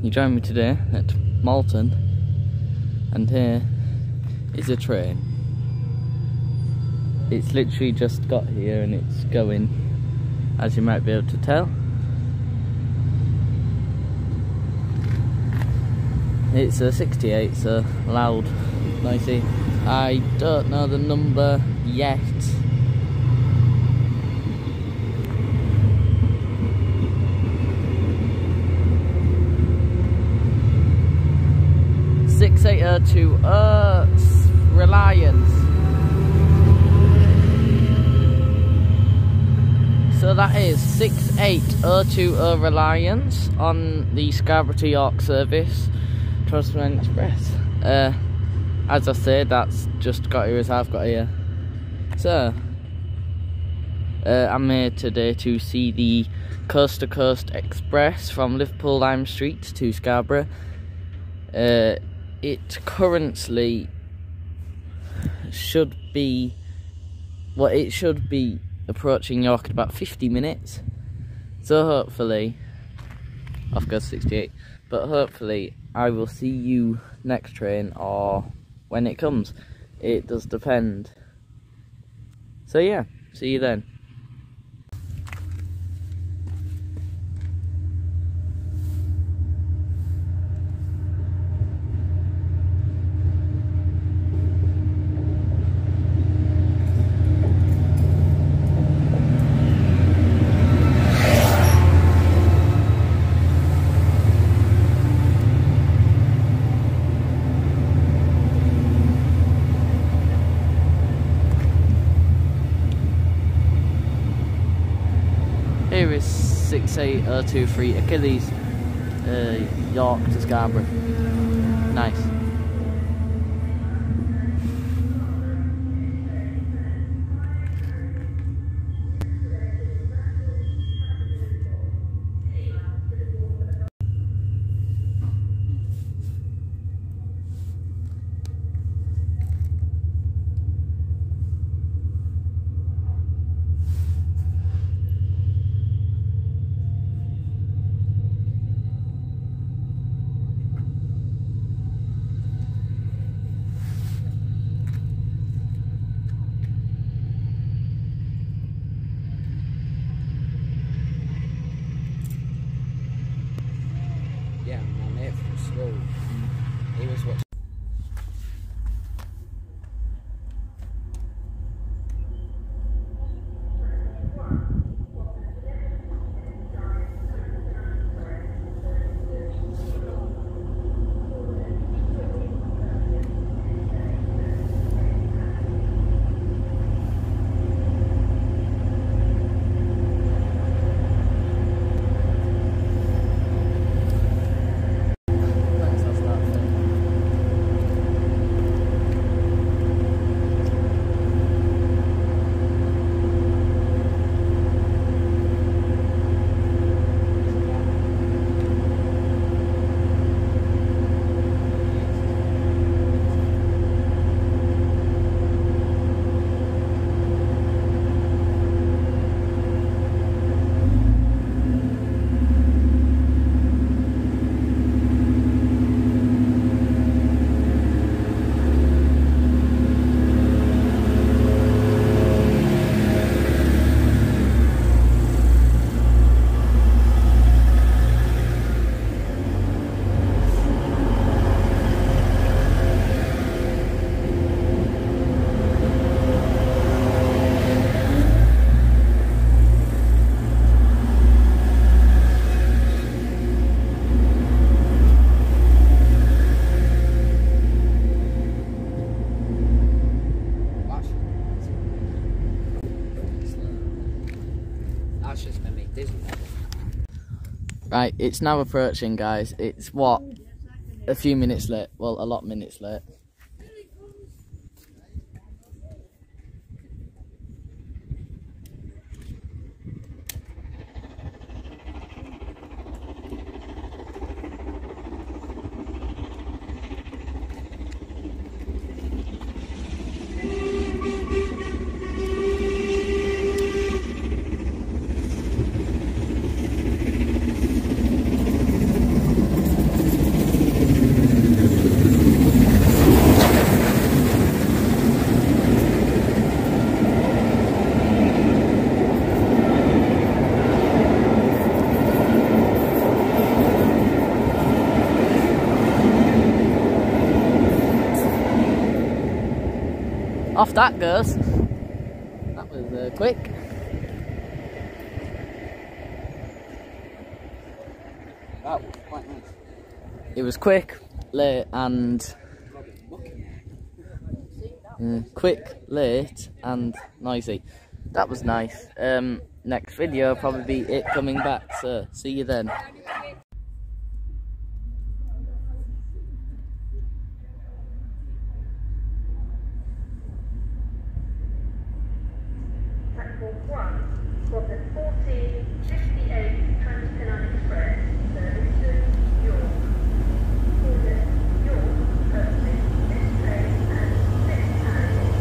you join me today at Malton, and here is a train. It's literally just got here and it's going, as you might be able to tell. It's a 68, so loud, noisy. I don't know the number yet. to Reliance. So that is 68020 Reliance on the Scarborough to York service, Trustman Express. As I said, that's just got here as I've got here. So I'm here today to see the Coast to Coast Express from Liverpool Lime Street to Scarborough. It currently should be, it should be approaching York in about 50 minutes. So hopefully, of course 68, but hopefully I will see you next train or when it comes. It does depend. So yeah, see you then. Here is 68023 Achilles, York to Scarborough. Nice. Yeah, my mate from school, he was watching. That's just made me dizzy. Right, it's now approaching, guys. It's what? A few minutes late. Well, a lot of minutes late. off that goes. That was quick. That was quite nice. It was quick, late, and quick, late, and noisy. That was nice. Next video will probably be it coming back, so see you then. Platform 1 was at 14:58 Trans-Pennine Express, service to York. Order York, purchase this train and this carriage.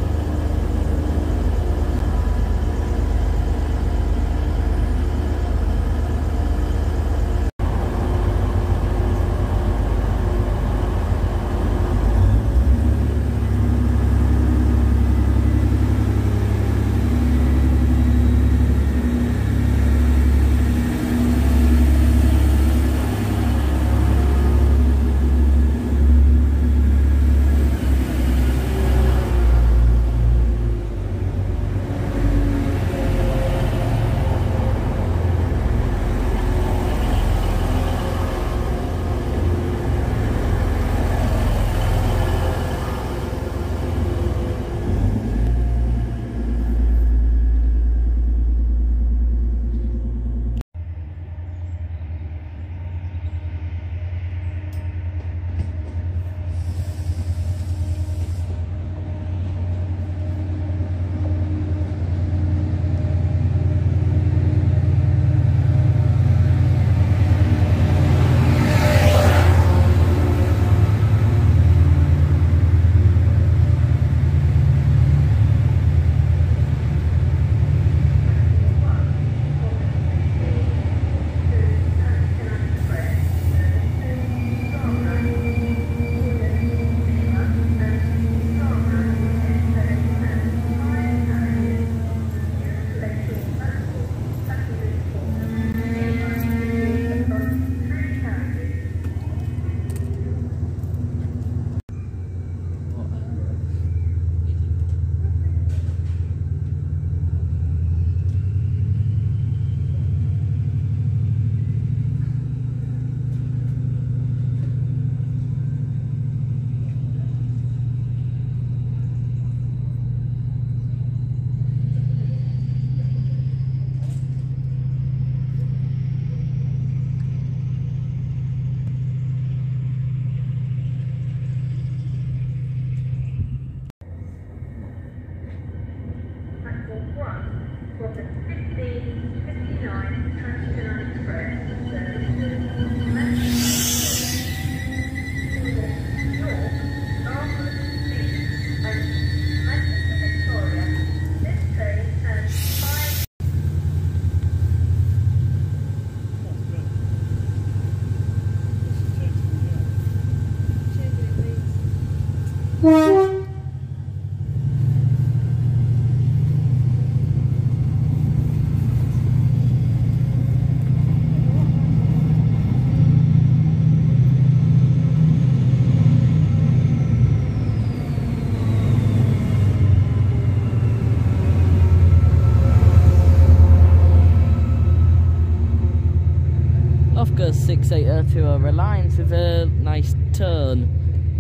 Off goes 680 to a Reliance with a nice turn.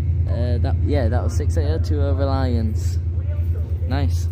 That was 680 to a Reliance. Nice.